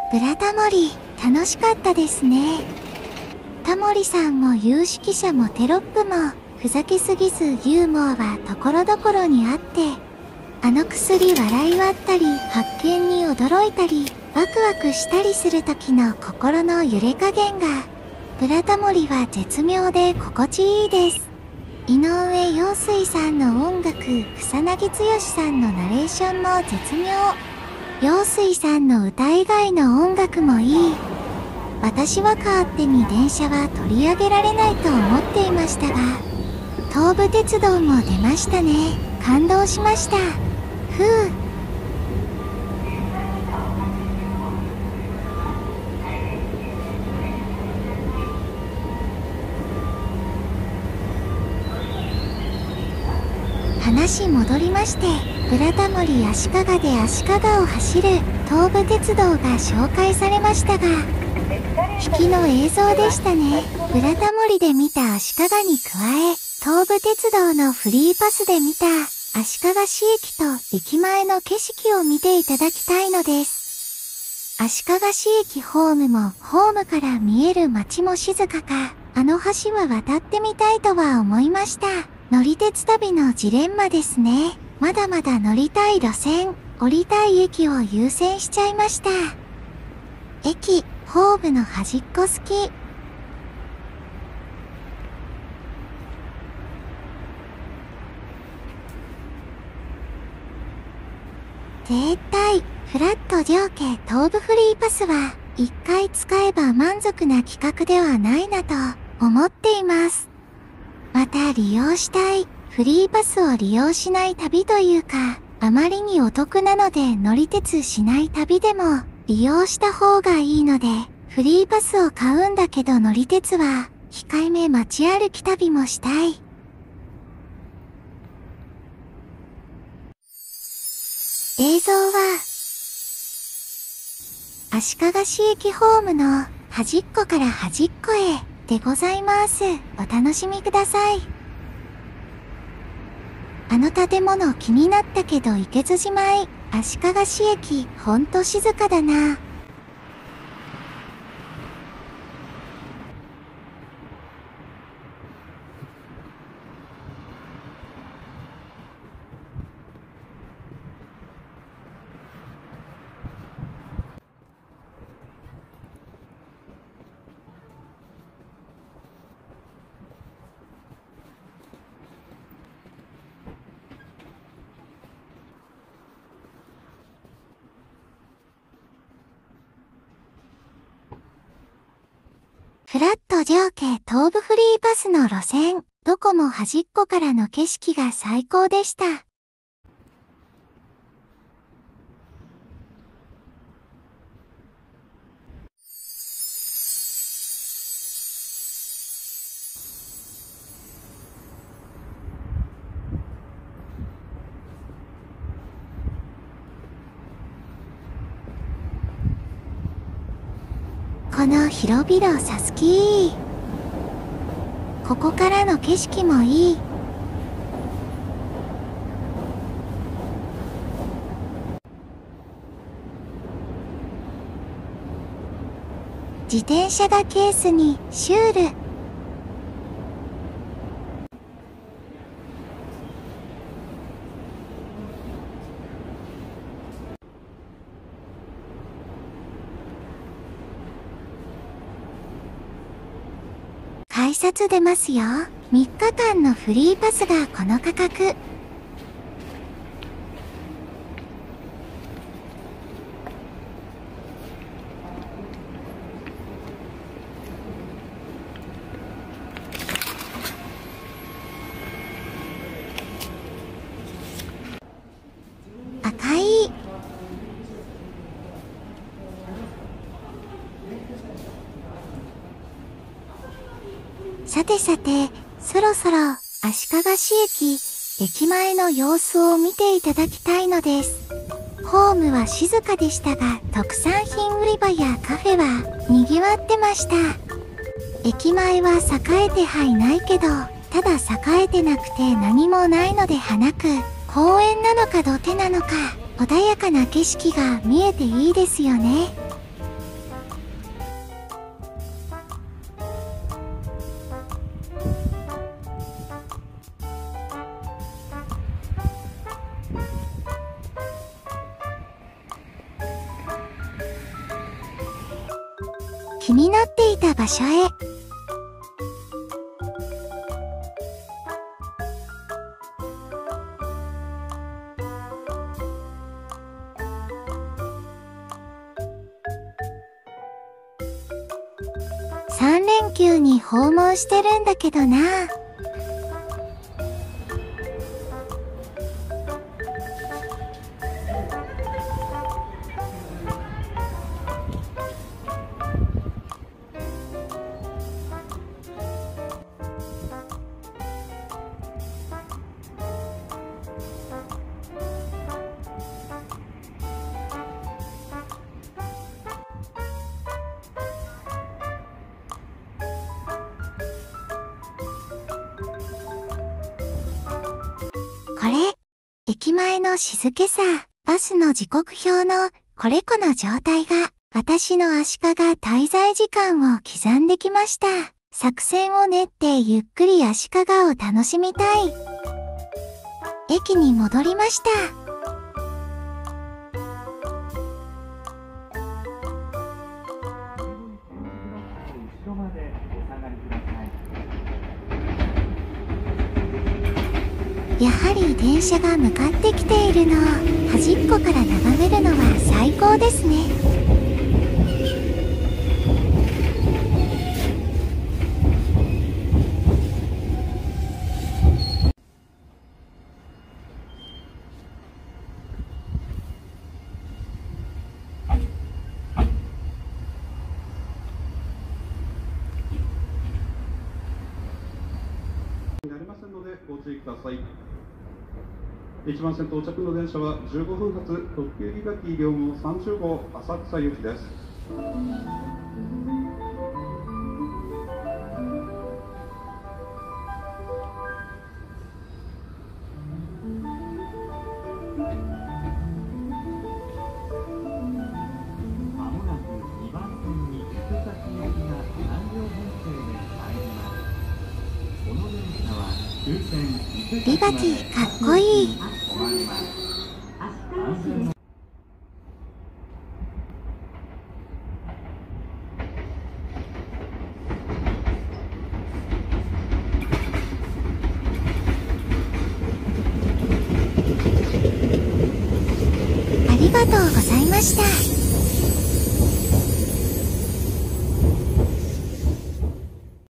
ブラタモリ、楽しかったですね。タモリさんも有識者もテロップも、ふざけすぎずユーモアはところどころにあって、あの薬笑い割ったり、発見に驚いたり、ワクワクしたりする時の心の揺れ加減が、ブラタモリは絶妙で心地いいです。井上陽水さんの音楽、草薙剛さんのナレーションも絶妙。陽水さんの歌以外の音楽もいい。私は勝手に電車は取り上げられないと思っていましたが、東武鉄道も出ましたね。感動しました。ふう。話戻りまして、ブラタモリ足利で足利を走る東武鉄道が紹介されましたが、引きの映像でしたね。ブラタモリで見た足利に加え、東武鉄道のフリーパスで見た足利市駅と駅前の景色を見ていただきたいのです。足利市駅ホームもホームから見える街も静かか、あの橋は渡ってみたいとは思いました。乗り鉄旅のジレンマですね。まだまだ乗りたい路線、降りたい駅を優先しちゃいました。駅、ホームの端っこ好き。絶対、フラット両家東武フリーパスは、一回使えば満足な企画ではないなと思っています。また利用したい、フリーパスを利用しない旅というか、あまりにお得なので乗り鉄しない旅でも利用した方がいいので、フリーパスを買うんだけど乗り鉄は、控えめ街歩き旅もしたい。映像は、足利市駅ホームの端っこから端っこへでございます。お楽しみください。あの建物気になったけど池津島へ、足利市駅ほんと静かだな。フラット両家東武フリーパスの路線、どこも端っこからの景色が最高でした。この広々さすきー。ここからの景色もいい。自転車がケースにシュール。改札出ますよ。3日間のフリーパスがこの価格。赤い。さてさて、そろそろ足利市駅前の様子を見ていただきたいのです。ホームは静かでしたが、特産品売り場やカフェは賑わってました。駅前は栄えてはいないけど、ただ栄えてなくて何もないのではなく、公園なのか土手なのか、穏やかな景色が見えていいですよね。 気になっていた場所へ。3連休に訪問してるんだけどな。これ、駅前の静けさ、バスの時刻表のこれこの状態が、私の足利滞在時間を刻んできました。作戦を練ってゆっくり足利を楽しみたい。駅に戻りました。やはり電車が向かってきているのを端っこから眺めるのは最高ですね。 になりませんのでご注意ください。1番線到着の電車は15分発特急リバティ両毛30号浅草行きです。 まもなく2番線に伊勢崎行きが南両編成で参ります。この電車は終点伊勢崎リバティかっこいい。 止まります。安全のありがとうございました。